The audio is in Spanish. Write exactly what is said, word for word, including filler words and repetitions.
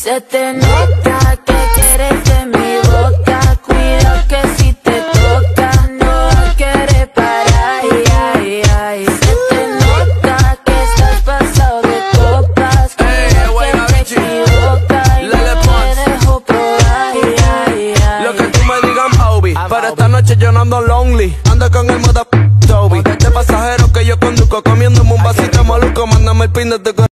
Se te nota que quieres de mi boca. Cuida que si te toca no hay que reparar. Ay, ay, ay. Se te nota que estás pasado de copas. Cuida que te equivocas y no te dejo probar. Ay, ay, ay. Lo que tú me digas, Obi, pero esta noche yo no ando lonely. Ando con el moda Toby. Este pasajero que yo conduzco, comiéndome un vasito maluco. Mándame el pin de tu corazón.